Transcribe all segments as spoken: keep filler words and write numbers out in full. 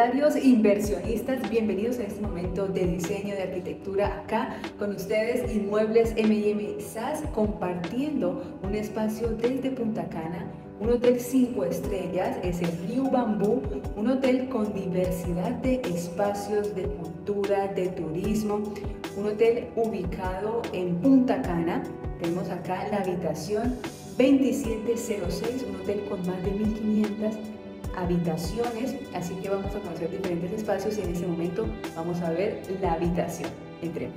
propietarios, inversionistas, bienvenidos a este momento de diseño de arquitectura acá con ustedes, Inmuebles eme y eme S A S, compartiendo un espacio desde Punta Cana, un hotel cinco estrellas, es el Riu Bambú, un hotel con diversidad de espacios de cultura, de turismo, un hotel ubicado en Punta Cana. Tenemos acá la habitación veintisiete cero seis, un hotel con más de mil quinientas habitaciones, así que vamos a conocer diferentes espacios y en este momento vamos a ver la habitación. Entremos.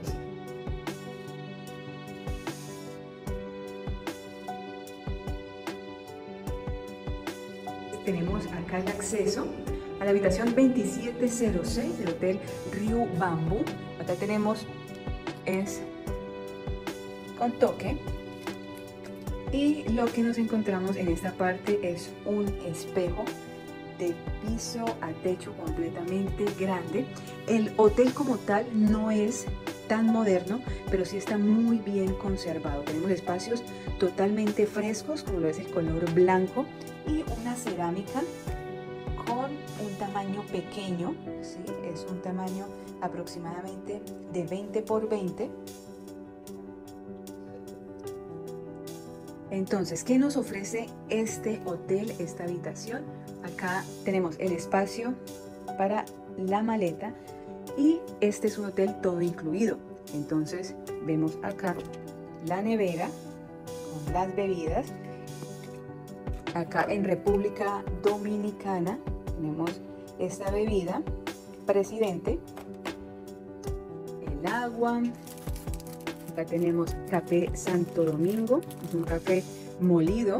Tenemos acá el acceso a la habitación veintisiete cero seis del Hotel Riu Bambú. Acá tenemos, es con toque. Y lo que nos encontramos en esta parte es un espejo de piso a techo completamente grande. El hotel como tal no es tan moderno, pero sí está muy bien conservado. Tenemos espacios totalmente frescos, como lo es el color blanco, y una cerámica con un tamaño pequeño, ¿sí? Es un tamaño aproximadamente de veinte por veinte. Entonces, ¿qué nos ofrece este hotel, esta habitación? Acá tenemos el espacio para la maleta y este es un hotel todo incluido. Entonces, vemos acá la nevera con las bebidas. Acá en República Dominicana tenemos esta bebida, Presidente, el agua. Acá tenemos café Santo Domingo, es un café molido.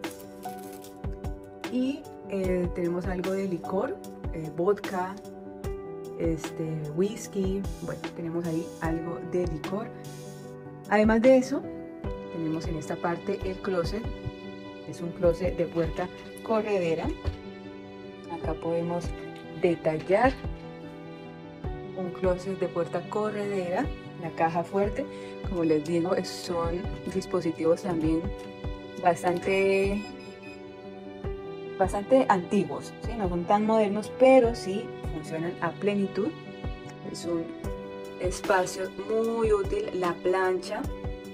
Y eh, tenemos algo de licor, eh, vodka, este, whisky, bueno, tenemos ahí algo de licor. Además de eso, tenemos en esta parte el closet, es un closet de puerta corredera. Acá podemos detallar un closet de puerta corredera. La caja fuerte, como les digo, son dispositivos también bastante, bastante antiguos, ¿sí? No son tan modernos, pero sí funcionan a plenitud. Es un espacio muy útil, la plancha.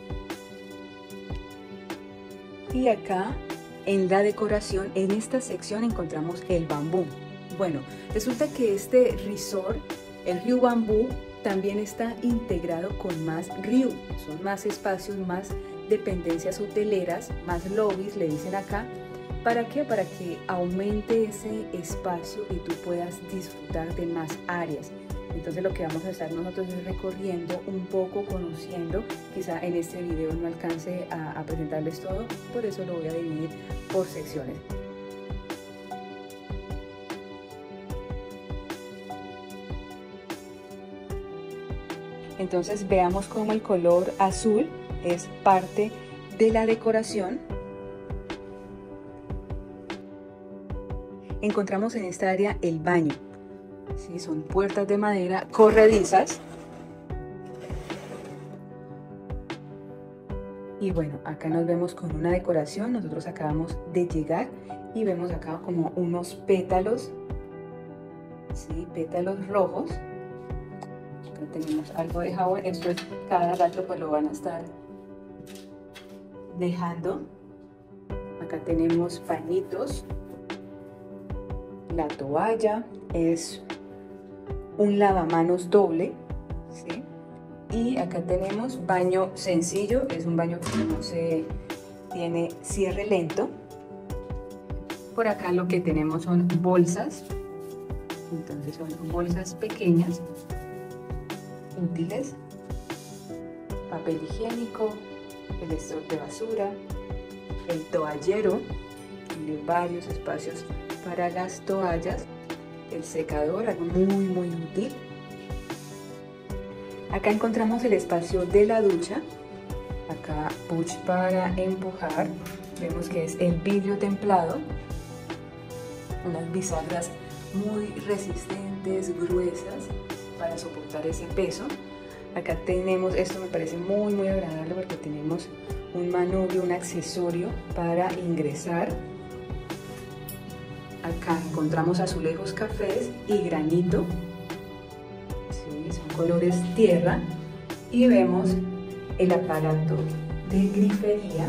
Y acá en la decoración, en esta sección encontramos el bambú. Bueno, resulta que este resort, el Riu Bambú, también está integrado con más Riu, son más espacios, más dependencias hoteleras, más lobbies, le dicen acá. ¿Para qué? Para que aumente ese espacio y tú puedas disfrutar de más áreas. Entonces lo que vamos a estar nosotros es recorriendo un poco, conociendo. Quizá en este video no alcance a, a presentarles todo, por eso lo voy a dividir por secciones. Entonces veamos cómo el color azul es parte de la decoración. Encontramos en esta área el baño. Sí, son puertas de madera corredizas. Y bueno, acá nos vemos con una decoración. Nosotros acabamos de llegar y vemos acá como unos pétalos, sí, pétalos rojos. Tenemos algo de jabón, esto es cada rato pues lo van a estar dejando. Acá tenemos pañitos, la toalla, es un lavamanos doble, ¿sí? Y acá tenemos baño sencillo, es un baño que no se tiene cierre lento. Por acá lo que tenemos son bolsas, entonces son bolsas pequeñas útiles, papel higiénico, el stock de basura, el toallero, tiene varios espacios para las toallas, el secador, algo muy muy útil. Acá encontramos el espacio de la ducha, acá push para empujar, vemos que es el vidrio templado, unas bisagras muy resistentes, gruesas, para soportar ese peso. Acá tenemos, esto me parece muy muy agradable porque tenemos un manubrio, un accesorio para ingresar. Acá encontramos azulejos cafés y granito, ¿sí? Son colores tierra, y vemos el aparato de grifería,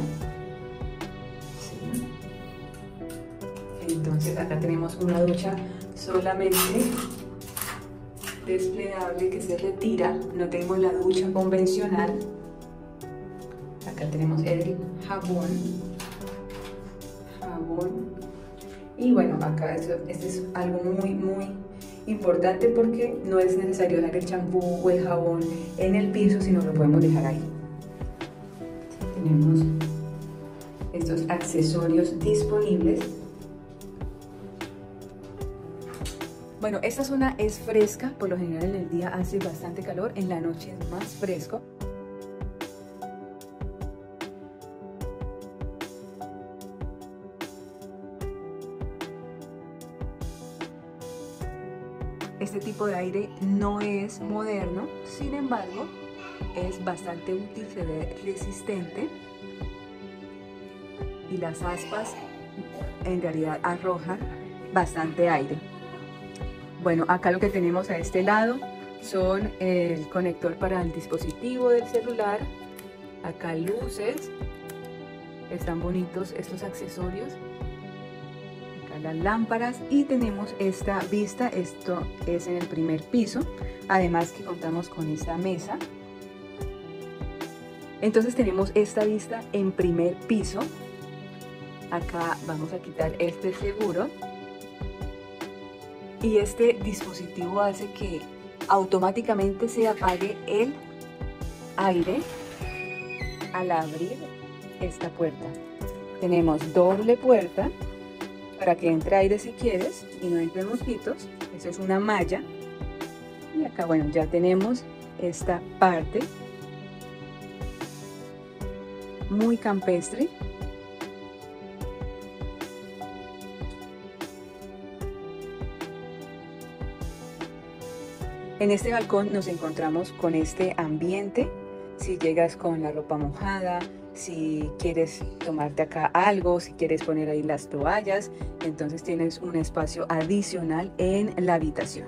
¿sí? Entonces acá tenemos una ducha solamente desplegable que se retira, no tenemos la ducha convencional. Acá tenemos el jabón, jabón. Y bueno, acá esto, este es algo muy, muy importante porque no es necesario dejar el champú o el jabón en el piso, sino lo podemos dejar ahí. Tenemos estos accesorios disponibles. Bueno, esta zona es fresca, por lo general en el día hace bastante calor, en la noche es más fresco. Este tipo de aire no es moderno, sin embargo, es bastante útil, se ve resistente y las aspas en realidad arrojan bastante aire. Bueno, acá lo que tenemos a este lado son el conector para el dispositivo del celular, acá luces, están bonitos estos accesorios. Las lámparas, y tenemos esta vista, esto es en el primer piso, además que contamos con esta mesa. Entonces tenemos esta vista en primer piso. Acá vamos a quitar este seguro y este dispositivo hace que automáticamente se apague el aire al abrir esta puerta. Tenemos doble puerta para que entre aire si quieres y no entren mosquitos. Eso es una malla. Y acá, bueno, ya tenemos esta parte muy campestre. En este balcón nos encontramos con este ambiente. Si llegas con la ropa mojada, si quieres tomarte acá algo, si quieres poner ahí las toallas, entonces tienes un espacio adicional en la habitación.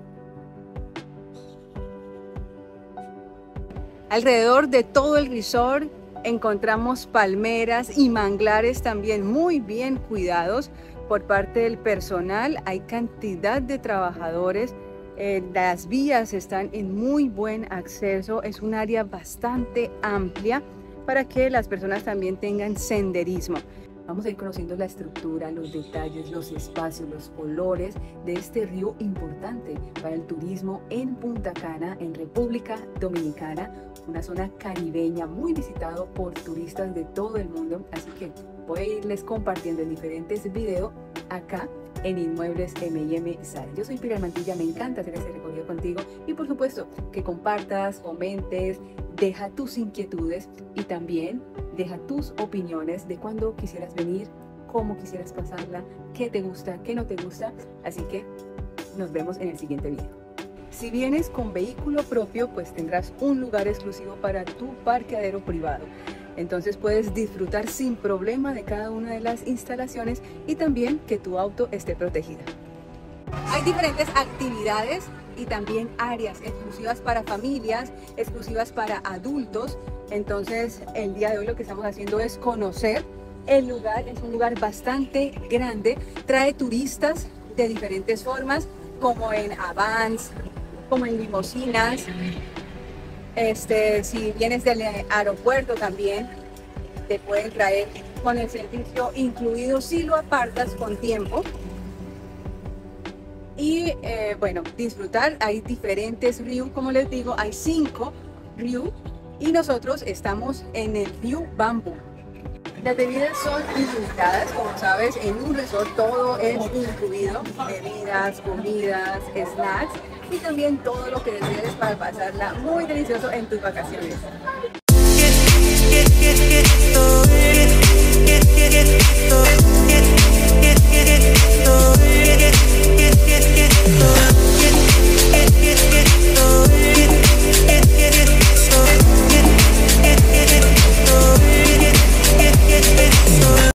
Alrededor de todo el resort encontramos palmeras y manglares también muy bien cuidados por parte del personal. Hay cantidad de trabajadores. Eh, las vías están en muy buen acceso. Es un área bastante amplia para que las personas también tengan senderismo. Vamos a ir conociendo la estructura, los detalles, los espacios, los colores de este río importante para el turismo en Punta Cana, en República Dominicana, una zona caribeña muy visitado por turistas de todo el mundo. Así que voy a irles compartiendo en diferentes videos acá en Inmuebles M y M S A R. Yo soy Pilar Mantilla, me encanta hacer este recorrido contigo y por supuesto que compartas, comentes, deja tus inquietudes y también deja tus opiniones de cuándo quisieras venir, cómo quisieras pasarla, qué te gusta, qué no te gusta. Así que nos vemos en el siguiente video. Si vienes con vehículo propio, pues tendrás un lugar exclusivo para tu parqueadero privado. Entonces puedes disfrutar sin problema de cada una de las instalaciones y también que tu auto esté protegida. Hay diferentes actividades y también áreas exclusivas para familias, exclusivas para adultos. Entonces el día de hoy lo que estamos haciendo es conocer el lugar. Es un lugar bastante grande, trae turistas de diferentes formas, como en avans, como en limusinas. Este, si vienes del aeropuerto también te pueden traer con el servicio incluido si lo apartas con tiempo. Y eh, bueno, disfrutar. Hay diferentes ríos, como les digo, hay cinco ríos y nosotros estamos en el río Bambú. Las bebidas son ilimitadas, como sabes, en un resort todo es incluido, bebidas, comidas, snacks y también todo lo que desees para pasarla muy delicioso en tus vacaciones.